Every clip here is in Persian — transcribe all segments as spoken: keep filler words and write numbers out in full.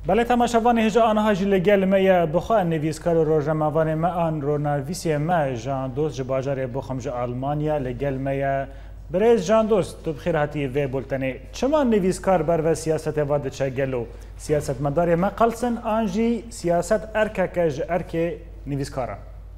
بله تماشاوان هجا آنها جی لگل می بخوا نویسکار و روزنامه‌وان ما آن رونالویسی ما جان دوست جباجر بخم جا آلمانیا لگل می برز جان دوست تو بخیر هاتی و بولتنی چما نویسکار بر و سیاست واد چه گلو سیاست مدار ما قلسن آنجی سیاست ارکه کج ارکه نویسکارا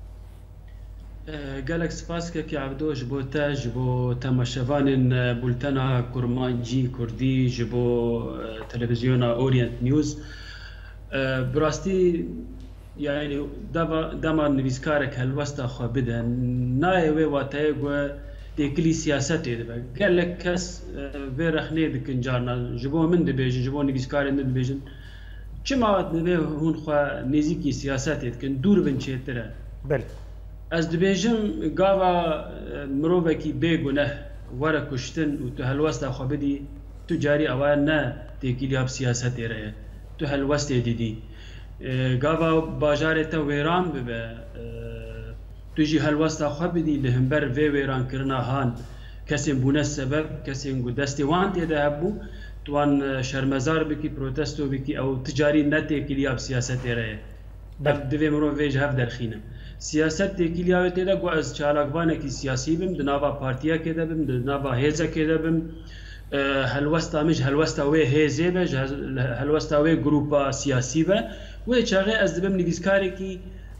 گلک سپاس که عبدوش بو تاج بو تماشاوان بولتنا کرمانجی کردی جبو تلویزیون اورینت نیوز براستی یعنی دما نویسکارک هلوستا خو بدن نای و واتای گو دیکلی سیاست ده گلک کس و رخنه دکن جارنا جبو من دبیجن جبو نویسکار من دبیجن چما نوی هون خو نزیکی سیاست دکن دور بنچه تره بله از دبیجم گاوا مروبکی بگونه وره کشتن و تو هلوستا خو بدی تو جاری اوان نه دیکلی اب سیاست ره تو هلوست دیدی گاوا باجارتا ویران ببه تو جی هلوستا خو بدی لهمبر و ویران کرنا هان کسی بونه سبب کسی انگو دستی وان تیده هبو توان شرمزار بکی پروتستو بکی او تجاری نتی کلی اب سیاست ره اب دوی مرو ویج هف درخینم سیاست تکیلی آوت ده گو از چالاکوانه کی سیاسی بیم دنابا پارتیا که ده بیم دنابا هیزه که ده بیم هلوستا مش هلوستا وی هیزه به هلوستا وی گروپا سیاسی به و چاقه از دبیم نویسکاری کی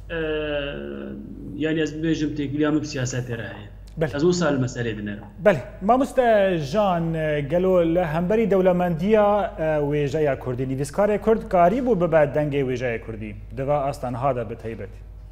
یعنی از بیجم تکیلی آمد سیاست راه از اون سال مسئله دنر بله ما مست جان گلو لهمبری دولمندیا ویجای کردی نویسکار کرد کاری بو ببعد دنگی ویجای کردی دوا اصلا هادا بتایبت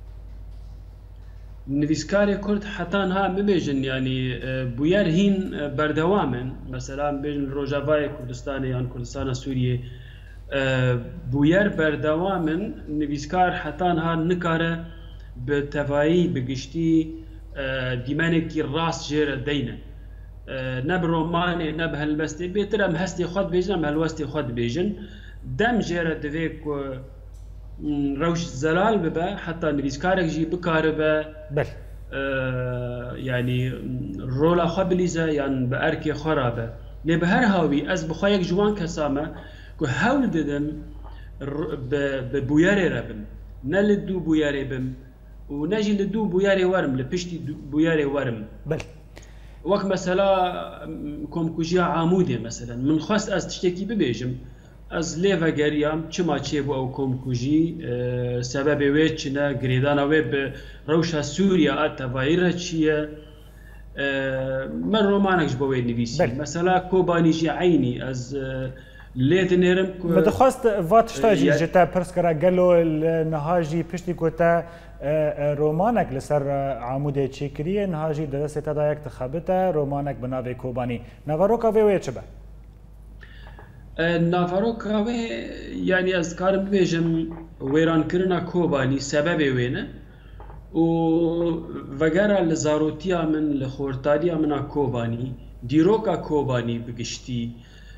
نویسکاری کرد حتی ها ببیجن یعنی بویر هین بردوامن مثلا بیجن روجاوای کردستان یا کردستان سوریه بویر بردوامن نویسکار حتی ها نکاره به توایی بگشتی دیمانه کی راست جیر دینه نه به رومانه نه به هلبستی بیترم هستی خود بیجن هم هلوستی خود بیجن دم جیر دوی که روش زلال ببه حتی نویسکارک جی بکاره به بله یعنی رولا خو بلیزه یعنی به ارکی خرابه لی به هر هاوی از بخواه یک جوان کسامه که هول ددم به بویاره ربم نه لدو بویاره بم و نجی لدو بویاره ورم لپشتی بویاره ورم بله وقت مثلا کم کجیا عاموده مثلا من خواست از تشتکی ببیجم از لیو گریم چما چه بو او کم کجی سبب وی چنه گریدان وی به روشا سوریا اتوایره چیه من رومانکش بوی نویسی مثلا کوبانیجی عینی از لیت نرم مدخواست واتشتاجی جتا پرس کرا گلو نهاجی پشتی کتا رومانک لسر عمود چیکریه نهاجی درست تا یک تخبته رومانک بناوی کوبانی نواروکا وی وی چبه نافاروکا وی یعنی از کارم ببیجم ویران کرنا کوبانی سبب وینه و وگره لزاروتیا من لخورتاریا منا کوبانی دیروکا کوبانی بگشتی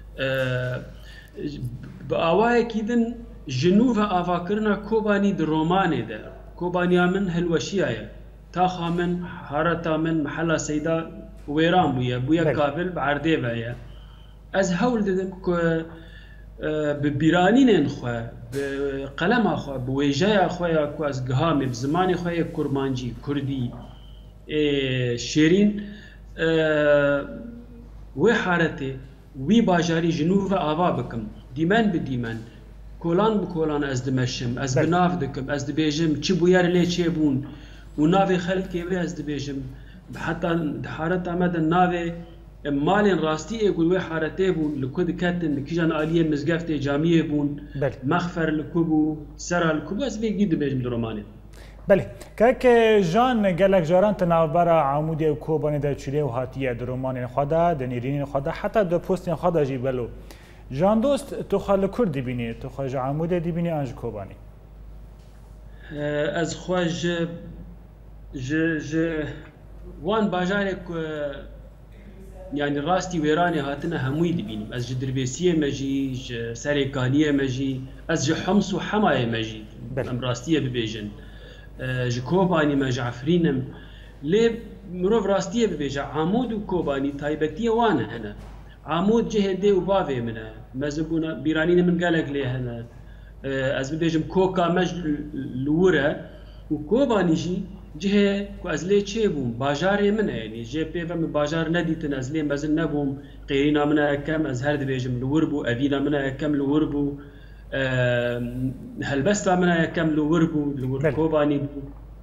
با آوائه کیدن جنوب آوا کرنا کوبانی در رومانه ده کوبانیا من هلوشیه تاخا من حارتا من محلا سیدا ویران بویا بویا کابل بعرده بایا از هول دادم که ببیرانین خو بقلم خو بویجای خو یا کو از گهام بزمان خو کرمانجی کردی شیرین و حارته وی باجاری جنوب آوا بکم دیمن به دیمن کولان به کولان از دمشم از بناف دکم از دبیجم چی بویر لی چی بون و ناوی خلق که از دبیجم حتی حارت آمد ناوی مالین راستی اگل و حارته بون لکود کتن کیجان آلیه مزگفت جامعه بون مخفر لکوبو سرا لکوبو از بگی دبیجم در رومانه بله که جان گلک جاران تناوبرا عمودی و کوبانی در چیله و هاتیه در رومانین خدا در نیرین خدا حتی در پوستین خدا جی بلو جان دوست تو خال کرد بینی تو خواهج عمودی دی بینی انج کوبانی از خواهج ج وان باجارک یعنی راستی ویرانی هاتنه هموی دبینیم از جدربیسیه مجی سریکانیه مجی از حمص و حمایه مجی ام راستیه ببیجن کوبانی مجی عفرینم لی مروف راستیه ببیجن عمود و کوبانی تایبتیه وانه هنه عمود جهده و باوه منه مزبونه بیرانین من قالك ليه هنا از ببیجم کوکا مج لوره و کوبانیجی جه کو از لی چه بوم باجاری من یعنی جه پیوم باجار ندیتن از لی مزن نبوم غیرینا من کم از هر دبیجم لور بو اوینا من کم لور بو هلبستا من کم لور بو لور کوبانی بو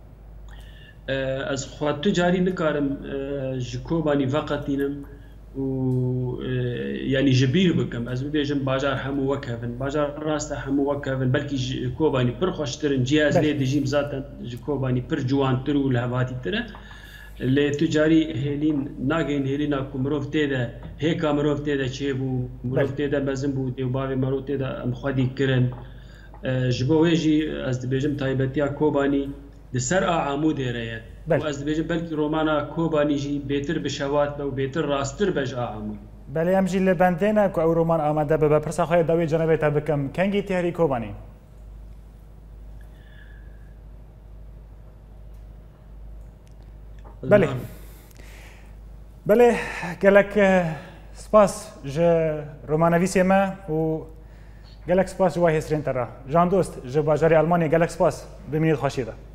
از خود تجاری نکارم جکوبانی فقط دینم و يعني جبير بكم از بيجم باجار همو وكافن باجار راسته همو وكافن بلكي كوباني بر خوشترن جياز لي دجيم ذاتا كوباني بر جوان ترو لهواتي ترى اللي تجاري هيلين ناگين هيلين اكو مروف تيدا هيكا مروف تيدا چيبو مروف تيدا بزنبو ديوباوي مروف تيدا ام خدي كرن جبو ويجي از بيجم تايبتيا كوباني لسر عمود ريت و از بيجم بلكي رومانا كوباني جي بيتر بشوات و بيتر راستر بج عمود بله امجی لبندینا که او رومان آمده به پرسا خواهی داوی جنبه تا بکم کنگی تیاری کوبانی بله بله گلک سپاس ج رومانویسی ما و گلک سپاس جوای هسترین ترا جان دوست ج باجاری آلمانی گلک سپاس ببینید خوشیده